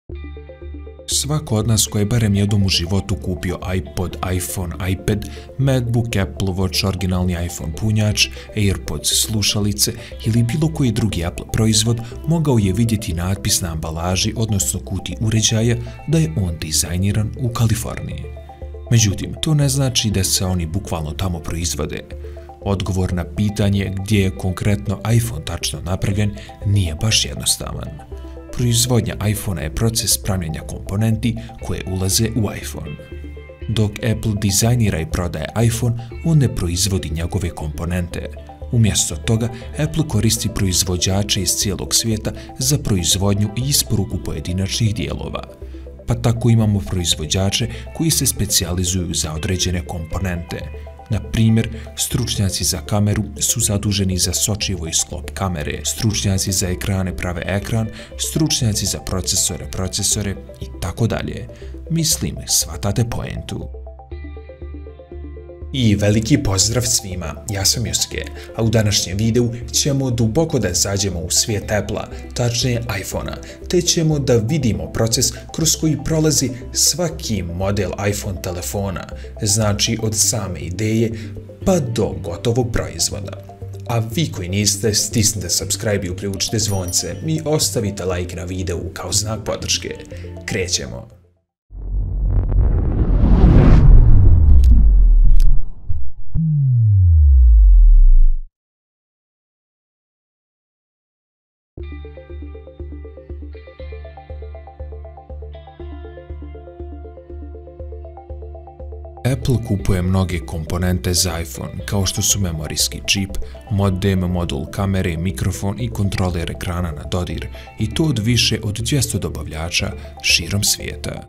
Svako od nas koji je barem jednom u životu kupio iPod, iPhone, iPad, MacBook, Apple Watch, originalni iPhone punjač, AirPods slušalice ili bilo koji drugi Apple proizvod mogao je vidjeti natpis na ambalaži, odnosno kutiji uređaja, da je on dizajniran u Kaliforniji. Međutim, to ne znači da se oni bukvalno tamo proizvode. Odgovor na pitanje gdje je konkretno iPhone tačno napravljen nije baš jednostavan. Proizvodnja iPhona je proces pravljenja komponenti koje ulaze u iPhone. Dok Apple dizajnira i prodaje iPhone, on ne proizvodi njegove komponente. Umjesto toga, Apple koristi proizvođače iz cijelog svijeta za proizvodnju i isporuku pojedinačnih dijelova. Pa tako imamo proizvođače koji se specijalizuju za određene komponente. Na primjer, stručnjaci za kameru su zaduženi za sočivo i sklop kamere, stručnjaci za ekrane prave ekran, stručnjaci za procesore i tako dalje. Mislim, shvatate poentu. I veliki pozdrav svima, ja sam Joske, a u današnjem videu ćemo duboko da zađemo u svijet Apple-a, tačnije iPhone-a, te ćemo da vidimo proces kroz koji prolazi svaki model iPhone telefona, znači od same ideje pa do gotovog proizvoda. A vi koji niste, stisnite subscribe i uključite zvonce i ostavite like na videu kao znak podrške. Krećemo! Apple kupuje mnoge komponente za iPhone, kao što su memorijski čip, modem, modul kamere, mikrofon i kontroler ekrana na dodir, i to od više od 200 dobavljača širom svijeta.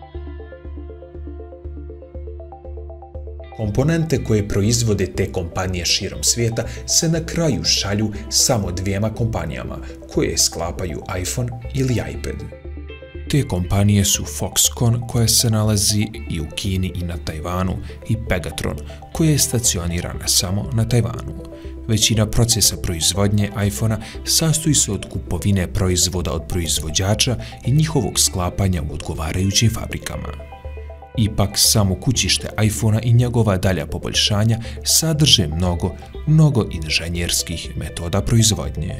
Komponente koje proizvode te kompanije širom svijeta se na kraju šalju samo dvijema kompanijama koje sklapaju iPhone ili iPad. Te kompanije su Foxconn, koja se nalazi i u Kini i na Tajvanu, i Pegatron, koja je stacionirana samo na Tajvanu. Većina procesa proizvodnje iPhone-a sastoji se od kupovine proizvoda od proizvođača i njihovog sklapanja u odgovarajućim fabrikama. Ipak, samo kućište iPhone-a i njegova dalja poboljšanja sadrže mnogo inženjerskih metoda proizvodnje.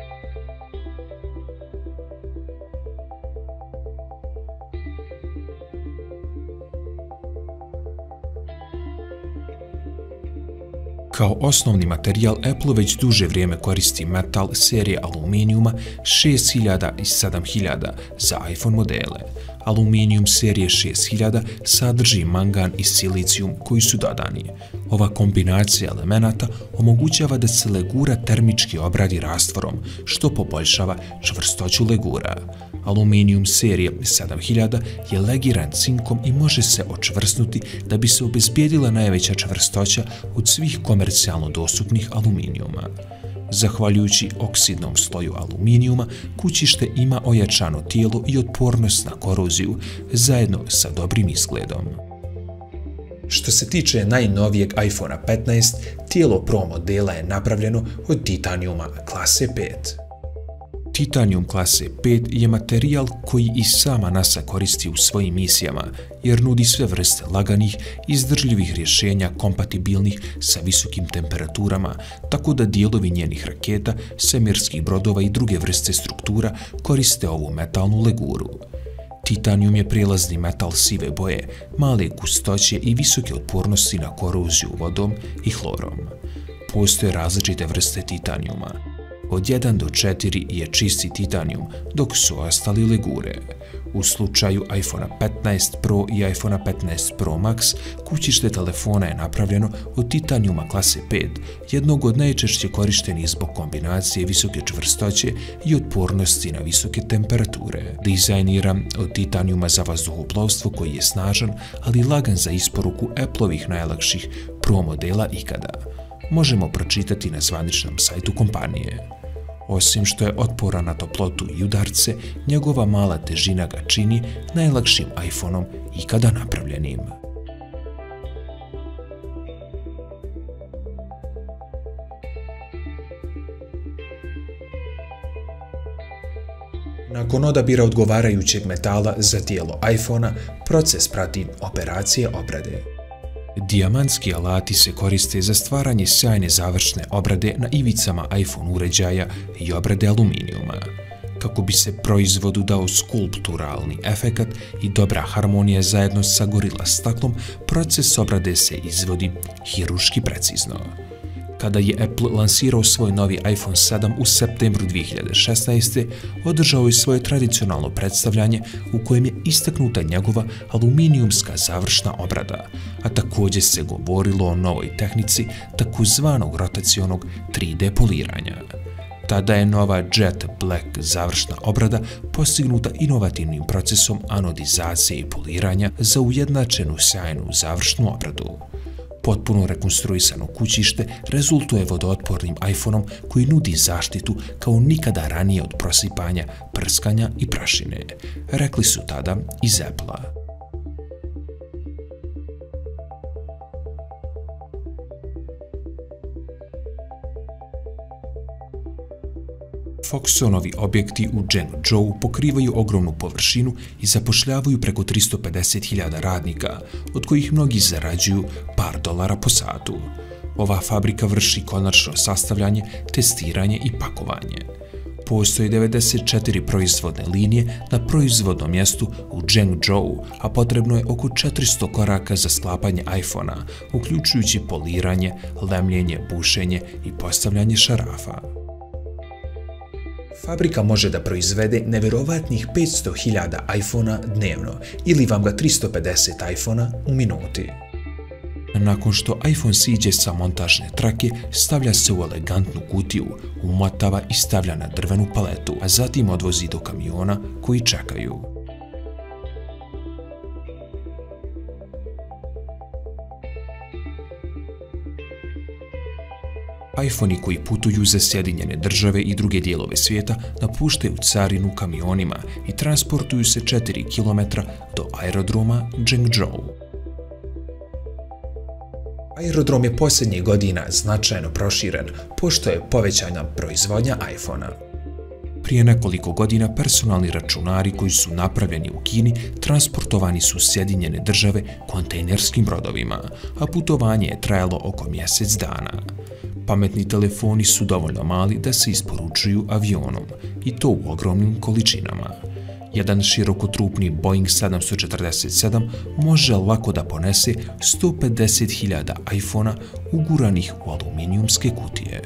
Kao osnovni materijal Apple već duže vrijeme koristi metal serije aluminijuma 6000 i 7000 za iPhone modele. Aluminijum serije 6000 sadrži mangan i silicijum koji su dodani. Ova kombinacija elemenata omogućava da se legura termički obradi rastvorom, što poboljšava čvrstoću legura. Aluminijum serije 7000 je legiran cinkom i može se očvrsnuti da bi se obezbijedila najveća čvrstoća od svih komercijalno dostupnih aluminijuma. Zahvaljujući oksidnom sloju aluminijuma, kućište ima ojačano tijelo i otpornost na koroziju, zajedno sa dobrim izgledom. Što se tiče najnovijeg iPhone 15, tijelo Pro modela je napravljeno od titanijuma klase 5. Titanium klase 5 je materijal koji i sama NASA koristi u svojim misijama, jer nudi sve vrste laganih, izdržljivih rješenja kompatibilnih sa visokim temperaturama, tako da dijelovi njenih raketa, svemirskih brodova i druge vrste struktura koriste ovu metalnu leguru. Titanium je prijelazni metal sive boje, male gustoće i visoke otpornosti na koroziju vodom i hlorom. Postoje različite vrste titanijuma. Od 1 do 4 je čisti titanijum, dok su ostali legure. U slučaju iPhone 15 Pro i iPhone 15 Pro Max, kućište telefona je napravljeno od titanijuma klase 5, jednog od najčešće korištenih zbog kombinacije visoke čvrstoće i otpornosti na visoke temperature. Dizajniran od titanijuma za vazduhoplovstvo koji je snažan, ali lagan za isporuku Appleovih najlakših Pro modela ikada. Možemo pročitati na zvaničnom sajtu kompanije. Osim što je otporan na toplotu i udarce, njegova mala težina ga čini najlakšim iPhoneom ikada napravljenim. Nakon odabira odgovarajućeg metala za tijelo iPhona, proces prati operacije obrade. Dijamantski alati se koriste za stvaranje sjajne završne obrade na ivicama iPhone uređaja i obrade aluminijuma. Kako bi se proizvodu dao skulpturalni efekat i dobra harmonija zajedno sa gorila staklom, proces obrade se izvodi hirurški precizno. Kada je Apple lansirao svoj novi iPhone 7 u septembru 2016. održao je svoje tradicionalno predstavljanje u kojem je istaknuta njegova aluminijumska završna obrada, a također se govorilo o novoj tehnici takozvanog rotacionog 3D poliranja. Tada je nova Jet Black završna obrada postignuta inovativnim procesom anodizacije i poliranja za ujednačenu sjajnu završnu obradu. Potpuno rekonstruisano kućište rezultuje vodootpornim iPhoneom koji nudi zaštitu kao nikada ranije od prosipanja, prskanja i prašine, rekli su tada iz Apple-a. Foxconnovi objekti u Zhengzhou pokrivaju ogromnu površinu i zapošljavaju preko 350.000 radnika, od kojih mnogi zarađuju par dolara po satu. Ova fabrika vrši konačno sastavljanje, testiranje i pakovanje. Postoje 94 proizvodne linije na proizvodnom mjestu u Zhengzhou, a potrebno je oko 400 koraka za sklapanje iPhona, uključujući poliranje, lemljenje, bušenje i postavljanje šarafa. Fabrika može da proizvede nevjerovatnih 500.000 iPhona dnevno ili vam ga 350 iPhona u minuti. Nakon što iPhone siđe sa montažne trake, stavlja se u elegantnu kutiju, umotava i stavlja na drvenu paletu, a zatim odvozi do kamiona koji čekaju. iPhone-i koji putuju za Sjedinjene države i druge dijelove svijeta napuštaju carinu kamionima i transportuju se 4 km do aerodroma Zhengzhou. Aerodrom je posljednjih godina značajno proširen, pošto je povećana proizvodnja iPhone-a. Prije nekoliko godina personalni računari koji su napravljeni u Kini transportovani su u Sjedinjene države kontejnerskim brodovima, a putovanje je trajalo oko mjesec dana. Pametni telefoni su dovoljno mali da se isporučuju avionom, i to u ogromnim količinama. Jedan širokotrupni Boeing 747 može lako da ponese 150.000 iPhone-a uguranih u aluminijumske kutije.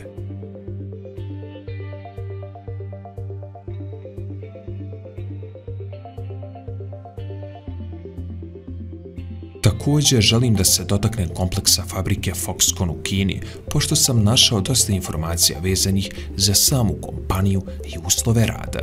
Također želim da se dotaknem kompleksa fabrike Foxconn u Kini, pošto sam našao dosta informacija vezanih za samu kompaniju i uslove rada.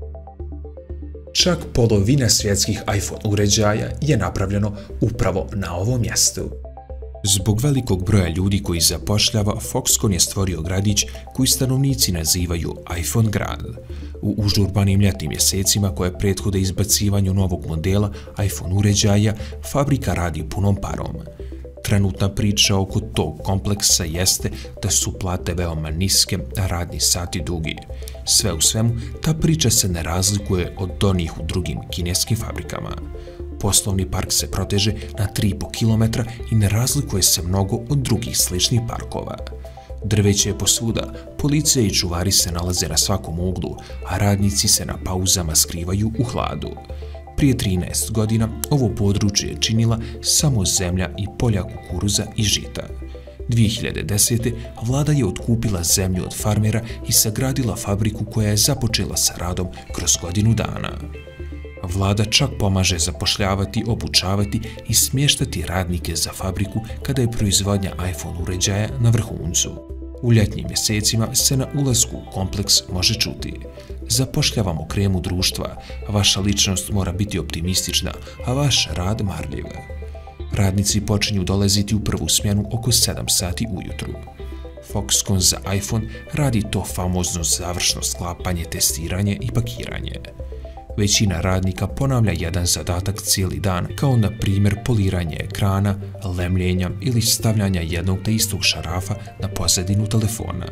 Čak polovina svjetskih iPhone uređaja je napravljeno upravo na ovom mjestu. Zbog velikog broja ljudi koji zapošljava, Foxconn je stvorio gradić koji stanovnici nazivaju iPhone grad. U užurbanim ljetnim mjesecima koje prethode izbacivanju novog modela iPhone uređaja, fabrika radi punom parom. Trenutna priča oko tog kompleksa jeste da su plate veoma niske, a radni sati dugi. Sve u svemu, ta priča se ne razlikuje od onih u drugim kineskim fabrikama. Poslovni park se proteže na 3,5 km i ne razlikuje se mnogo od drugih sličnih parkova. Drveće je posvuda, policija i čuvari se nalaze na svakom uglu, a radnici se na pauzama skrivaju u hladu. Prije 13 godina ovo područje je činila samo zemlja i polja kukuruza i žita. 2010. vlada je otkupila zemlju od farmera i sagradila fabriku koja je započela sa radom kroz godinu dana. Vlada čak pomaže zapošljavati, obučavati i smještati radnike za fabriku kada je proizvodnja iPhone uređaja na vrhuncu. U ljetnim mjesecima se na ulasku u kompleks može čuti: zapošljavamo kremu društva, vaša ličnost mora biti optimistična, a vaš rad marljiv. Radnici počinju dolaziti u prvu smjenu oko 7 sati ujutru. Foxconn za iPhone radi to famozno završno sklapanje, testiranje i pakiranje. Većina radnika ponavlja jedan zadatak cijeli dan, kao na primjer poliranje ekrana, lemljenja ili stavljanja jednog te istog šarafa na pozadinu telefona.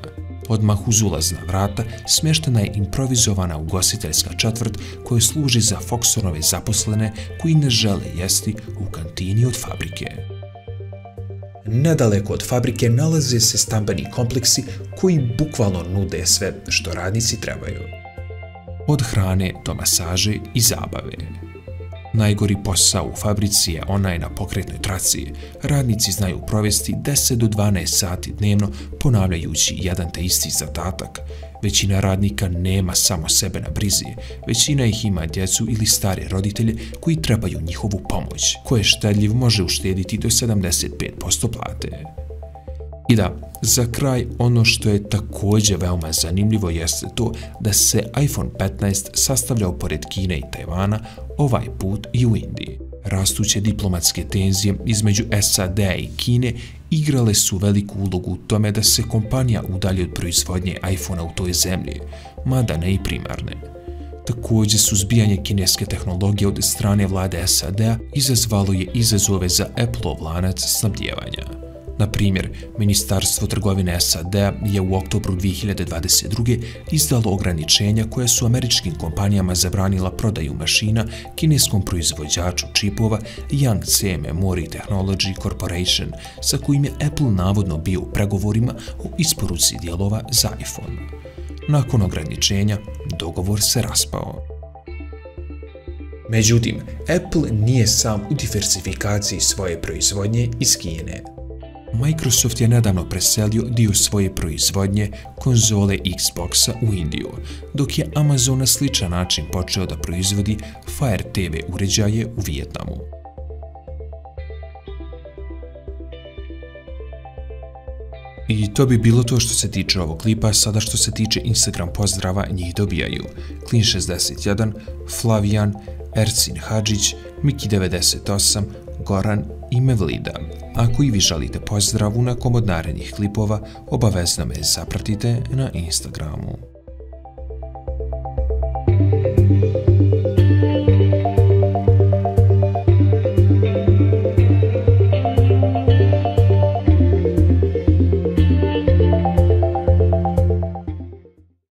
Odmah uz ulazna vrata smještena je improvizovana ugostiteljska četvrt koja služi za Foxtronove zaposlene koji ne žele jesti u kantini od fabrike. Nedaleko od fabrike nalaze se stambeni kompleksi koji bukvalno nude sve što radnici trebaju. Od hrane do masaže i zabave. Najgori posao u fabrici je onaj na pokretnoj traci. Radnici znaju provesti 10 do 12 sati dnevno ponavljajući jedan te isti zadatak. Većina radnika nema samo sebe na brizi, većina ih ima djecu ili stare roditelje koji trebaju njihovu pomoć, koje štedljiv može uštediti do 75% plate. I da, za kraj, ono što je također veoma zanimljivo jeste to da se iPhone 15 sastavljao pored Kine i Tajvana, ovaj put i u Indiji. Rastuće diplomatske tenzije između SAD-a i Kine igrale su veliku ulogu u tome da se kompanija udalji od proizvodnje iPhone-a u toj zemlji, mada ne i primarne. Također, suzbijanje kineske tehnologije od strane vlade SAD-a izazvalo je izazove za Apple-ov lanac snabdijevanja. Na primjer, Ministarstvo trgovine SAD-a je u oktobru 2022. izdalo ograničenja koja su američkim kompanijama zabranila prodaju mašina kineskom proizvođaču čipova Yangtze Memory Technology Corporation, sa kojim je Apple navodno bio u pregovorima o isporuci dijelova za iPhone. Nakon ograničenja, dogovor se raspao. Međutim, Apple nije sam u diversifikaciji svoje proizvodnje iz Kine. Microsoft je nedavno preselio dio svoje proizvodnje konzole Xboxa u Indiju, dok je Amazon na sličan način počeo da proizvodi Fire TV uređaje u Vijetnamu. I to bi bilo to što se tiče ovog klipa. Sada što se tiče Instagram pozdrava, njih dobijaju Clean61, Flavijan, Ercin Hadžić, Miki98, Goran i Mevlida. Ako i vi želite pozdrav u nekom od narednih klipova, obavezno me zapratite na Instagramu.